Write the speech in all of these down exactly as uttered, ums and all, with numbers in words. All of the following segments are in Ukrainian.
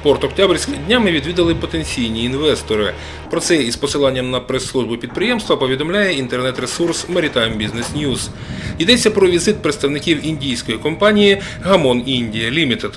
Порт Октябрьськ днями відвідали потенційні інвестори. Про це із посиланням на прес-службу підприємства повідомляє інтернет-ресурс Maritime Business News. Йдеться про візит представників індійської компанії Gamon India Limited.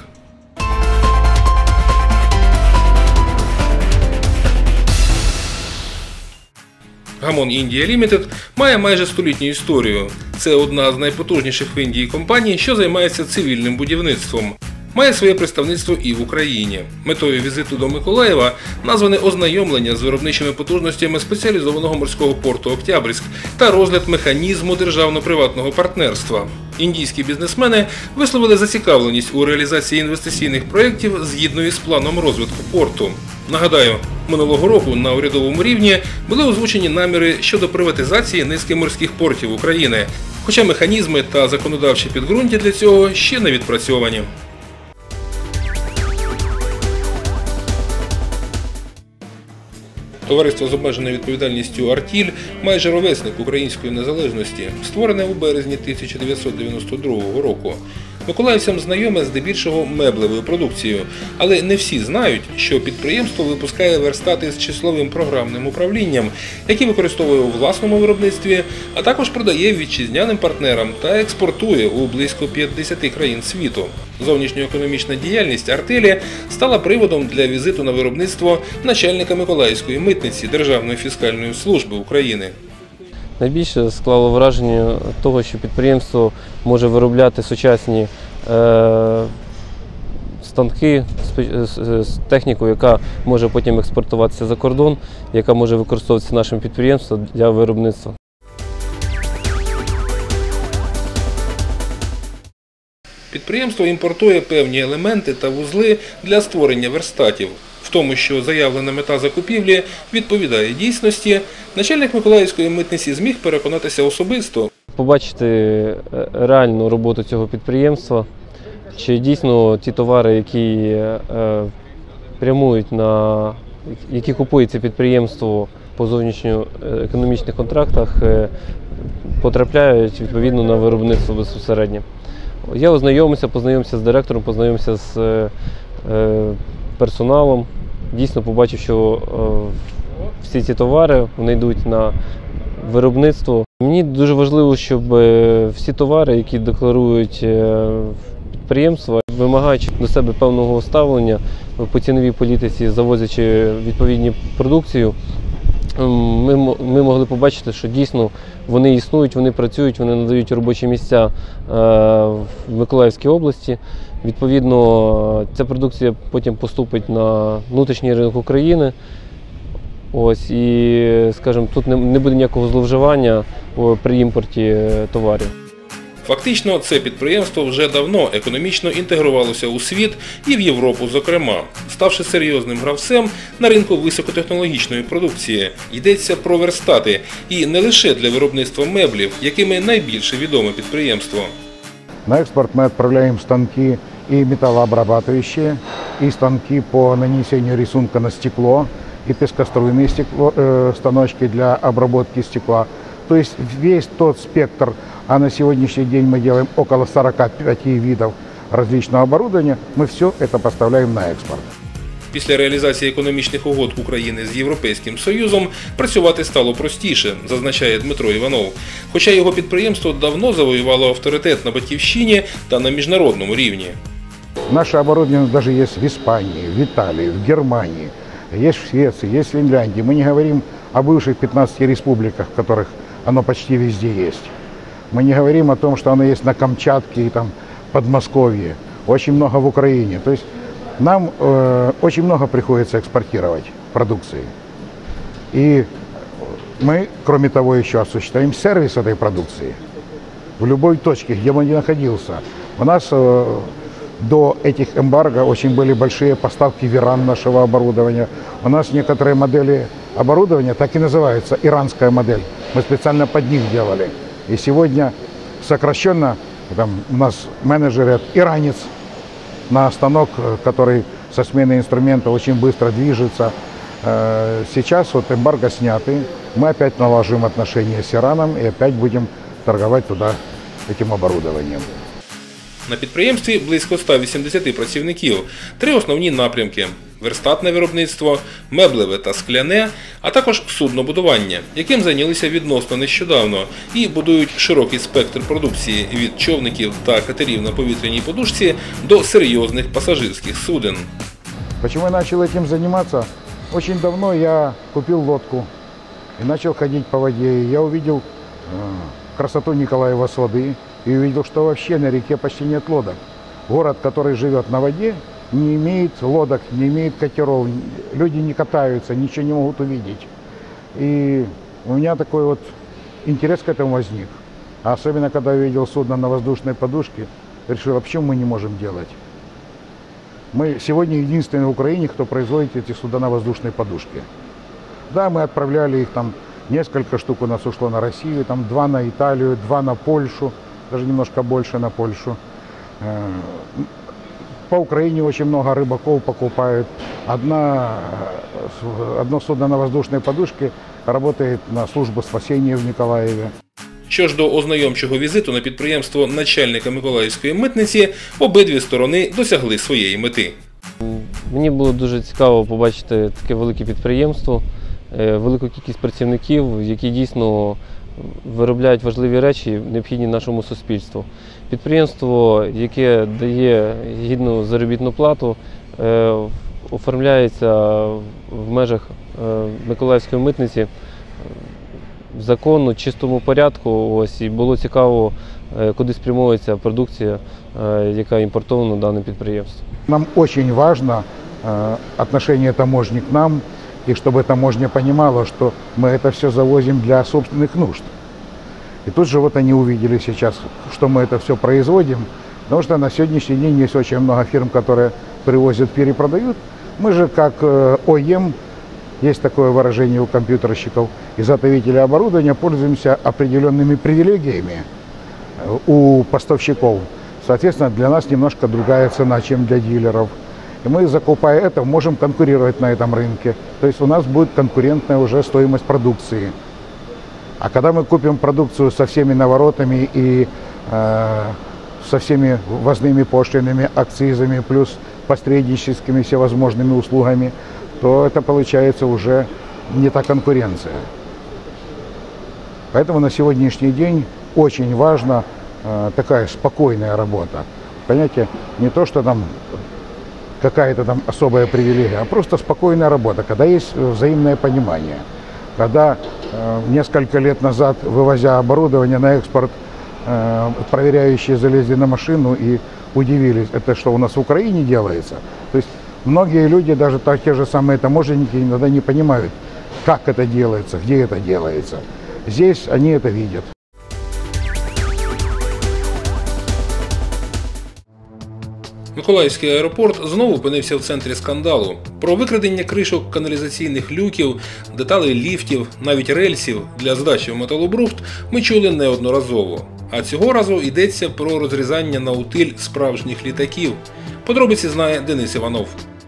Gamon India Limited має майже столітню історію. Це одна з найпотужніших в Індії компаній, що займається цивільним будівництвом. Має своє представництво і в Україні. Метою візиту до Миколаєва назване ознайомлення з виробничими потужностями спеціалізованого морського порту Октябрьськ та розгляд механізму державно-приватного партнерства. Індійські бізнесмени висловили зацікавленість у реалізації інвестиційних проєктів згідно із планом розвитку порту. Нагадаю, минулого року на урядовому рівні були озвучені наміри щодо приватизації низки морських портів України, хоча механізми та законодавче підґрунтя для цього ще не відпрацьовані. Товариство з обмеженою відповідальністю «Артіль» майже ровесник української незалежності, створене у березні тисяча дев'ятсот дев'яносто другого року. Миколаївцям знайоме здебільшого меблевою продукцією, але не всі знають, що підприємство випускає верстати з числовим програмним управлінням, які використовує у власному виробництві, а також продає вітчизняним партнерам та експортує у близько п'ятдесяти країн світу. Зовнішньоекономічна діяльність «Артелі» стала приводом для візиту на виробництво начальника Миколаївської митниці Державної фіскальної служби України. Найбільше склало враження того, що підприємство може виробляти сучасні е, станки з технікою, яка може потім експортуватися за кордон, яка може використовуватися нашим підприємством для виробництва. Підприємство імпортує певні елементи та вузли для створення верстатів. В тому, що заявлена мета закупівлі відповідає дійсності, начальник Миколаївської митниці зміг переконатися особисто. Побачити реальну роботу цього підприємства, чи дійсно ті товари, які прямують на, які купує це підприємство по зовнішньоекономічних контрактах, потрапляють відповідно на виробництво безпосередньо. Я ознайомився, познайомився з директором, познайомився з персоналом. Дійсно побачив, що всі ці товари вони йдуть на виробництво. Мені дуже важливо, щоб всі товари, які декларують підприємства, вимагаючи до себе певного ставлення по ціновій політиці, завозячи відповідну продукцію, Ми, ми могли побачити, що дійсно вони існують, вони працюють, вони надають робочі місця в Миколаївській області. Відповідно, ця продукція потім поступить на внутрішній ринок України. Ось, і, скажімо, тут не, не буде ніякого зловживання при імпорті товарів. Фактично, це підприємство вже давно економічно інтегрувалося у світ і в Європу зокрема, ставши серйозним гравцем на ринку високотехнологічної продукції. Йдеться про верстати, і не лише для виробництва меблів, якими найбільше відоме підприємство. На экспорт мы отправляем станки и металлообрабатывающие, и станки по нанесению рисунка на стекло, и пескоструйные стекло, э, станочки для обработки стекла. То есть весь тот спектр, а на сегодняшний день мы делаем около сорока пяти видов различного оборудования, мы все это поставляем на экспорт. Після реалізації економічних угод України з Європейським Союзом працювати стало простіше, зазначає Дмитро Іванов. Хоча його підприємство давно завоювало авторитет на батьківщині та на міжнародному рівні. Наше оборудование даже есть в Испании, в Италии, в Германии, есть в Швеции, есть в Финляндии. Мы не говорим о бывших пятнадцати республиках, в которых оно почти везде есть. Мы не говорим о том, что оно есть на Камчатке и там Подмосковье. Очень много в Украине. То есть нам э, очень много приходится экспортировать продукции. И мы, кроме того, еще осуществляем сервис этой продукции. В любой точке, где бы ни находился. У нас э, до этих эмбарго очень были большие поставки в Иран нашего оборудования. У нас некоторые модели оборудования так и называются иранская модель. Мы специально под них делали. И сегодня сокращенно там, у нас менеджер иранец на станок, который со сменой инструмента очень быстро движется. Сейчас вот эмбарго сняты, мы опять наложим отношения с Ираном и опять будем торговать туда этим оборудованием. На підприємстві близько ста вісімдесяти працівників, три основні напрямки – верстатне виробництво, меблеве та скляне, а також суднобудування, яким зайнялися відносно нещодавно і будують широкий спектр продукції від човників та катерів на повітряній подушці до серйозних пасажирських суден. Почему я начал этим заниматься? Очень давно я купил лодку и начал ходить по воде. И я увидел э, красоту Николаева с воды и увидел, что вообще на реке почти нет лодок. Город, который живет на воде, не имеет лодок, не имеет катеров. Люди не катаются, ничего не могут увидеть. И у меня такой вот интерес к этому возник. А особенно, когда я увидел судно на воздушной подушке, решил, а почему мы не можем делать? Мы сегодня единственные в Украине, кто производит эти суда на воздушной подушке. Да, мы отправляли их там, несколько штук у нас ушло на Россию, там два на Италию, два на Польшу, даже немножко больше на Польшу. По Украине очень много рыбаков покупают. Одна, одно судно на воздушной подушке работает на службу спасения в Николаеве. Що ж до ознайомчого візиту на підприємство начальника Миколаївської митниці, обидві сторони досягли своєї мети. Мені було дуже цікаво побачити таке велике підприємство, велику кількість працівників, які дійсно виробляють важливі речі, необхідні нашому суспільству. Підприємство, яке дає гідну заробітну плату, оформляється в межах Миколаївської митниці в законно, чистому порядку. Ось, і було цікаво, куди спрямовується продукція, яка імпортована на дане підприємство. Нам очень важно э, отношение таможни к нам, и чтобы таможня понимала, что мы это все завозим для собственных нужд. И тут же вот они увидели сейчас, что мы это все производим, потому что на сегодняшний день есть очень много фирм, которые привозят, перепродают. Мы же как э, о е эм, есть такое выражение у компьютерщиков, изготовители оборудования, пользуемся определенными привилегиями у поставщиков. Соответственно, для нас немножко другая цена, чем для дилеров. И мы, закупая это, можем конкурировать на этом рынке. То есть у нас будет конкурентная уже стоимость продукции. А когда мы купим продукцию со всеми наворотами и э, со всеми ввозными пошлинами, акцизами, плюс посредническими всевозможными услугами, то это получается уже не та конкуренция. Поэтому на сегодняшний день очень важна э, такая спокойная работа. Понимаете, не то, что там какая-то там особая привилегия, а просто спокойная работа, когда есть взаимное понимание. Когда э, несколько лет назад, вывозя оборудование на экспорт, э, проверяющие залезли на машину и удивились, это что у нас в Украине делается. То есть многие люди, даже так, те же самые таможенники, иногда не понимают, как это делается, где это делается. Здесь они это видят. Миколаївський аеропорт знову опинився в центрі скандалу. Про викрадення кришок каналізаційних люків, деталей ліфтів, навіть рельсів для здачі в металобрухт ми чули неодноразово. А цього разу йдеться про розрізання на утиль справжніх літаків. Подробиці знає Денис Іванов.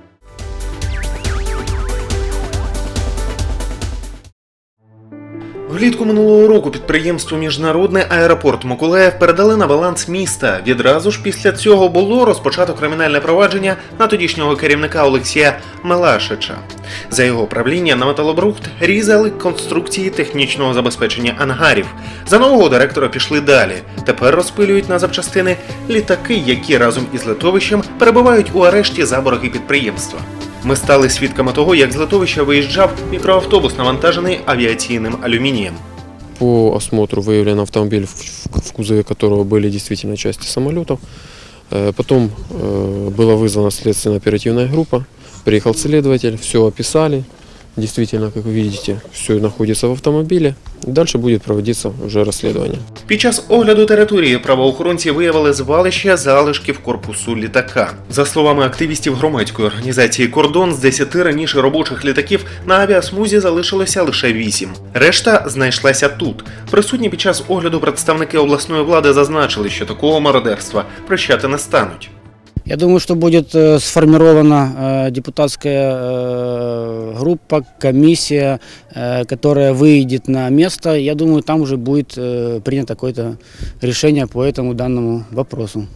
Влітку минулого року підприємству «Міжнародний аеропорт Миколаїв» передали на баланс міста. Відразу ж після цього було розпочато кримінальне провадження на тодішнього керівника Олексія Мелашича. За його правління на металобрухт різали конструкції технічного забезпечення ангарів. За нового директора пішли далі. Тепер розпилюють на запчастини літаки, які разом із литовищем перебувають у арешті за борги підприємства. Ми стали свідками того, як з литовища виїжджав мікроавтобус, навантажений авіаційним алюмінієм. По осмотру выявлен автомобиль, в кузове которого были действительно части самолетов. Потом была вызвана следственно-оперативная группа, приехал следователь, все описали. Действительно, как вы видите, все находится в автомобиле. Дальше будет проводиться вже розслідування. Під час огляду території правоохоронці виявили звалище залишків корпусу літака. За словами активістів громадської організації «Кордон», з десяти раніше робочих літаків на авіасмузі залишилося лише вісім. Решта знайшлася тут. Присутні під час огляду представники обласної влади зазначили, що такого мародерства прощати не стануть. Я думаю, что будет сформирована депутатская группа, комиссия, которая выйдет на место. Я думаю, там уже будет принято какое-то решение по этому данному вопросу.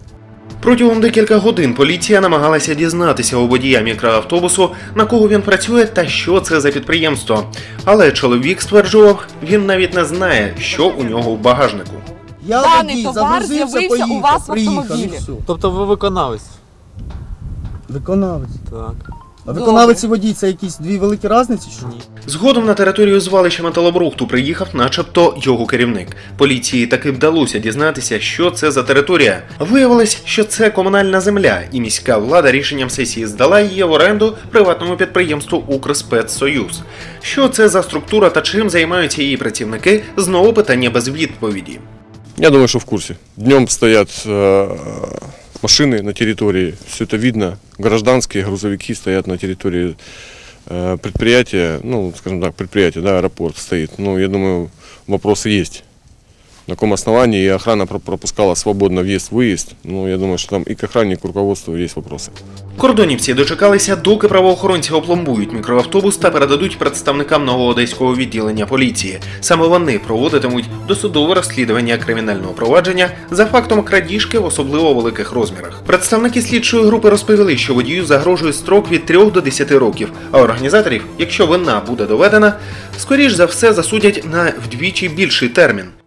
Протягом декілька годин поліція намагалася дізнатися у водія мікроавтобусу, на кого він працює та що це за підприємство. Але чоловік стверджував, він навіть не знає, що у нього в багажнику. Я Даний водій, товар загрузився, з'явився у вас поїхав, в приїхав і автомобілі. все. Тобто ви виконавець? Виконавець. Так. А виконавець і водій – це якісь дві великі різниці, чи ні? Згодом на територію звалища металобрухту приїхав начебто його керівник. Поліції таки вдалося дізнатися, що це за територія. Виявилось, що це комунальна земля, і міська влада рішенням сесії здала її в оренду приватному підприємству «Укрспецсоюз». Що це за структура та чим займаються її працівники – знову питання без відповіді. Я думаю, что в курсе. Днем стоят э, машины на территории, все это видно. Гражданские грузовики стоят на территории э, предприятия, ну, скажем так, предприятие, да, аэропорт стоит. Ну, я думаю, вопросы есть. На каком основании и охрана пропускала свободно въезд-выезд. Ну, я думаю, что там и к охране, и к руководству есть вопросы. Кордонівці дочекалися, доки правоохоронці опломбують мікроавтобус та передадуть представникам новоодеського відділення поліції. Саме вони проводитимуть досудове розслідування кримінального провадження за фактом крадіжки в особливо великих розмірах. Представники слідчої групи розповіли, що водію загрожує строк від трьох до десяти років, а організаторів, якщо вина буде доведена, скоріш за все засудять на вдвічі більший термін.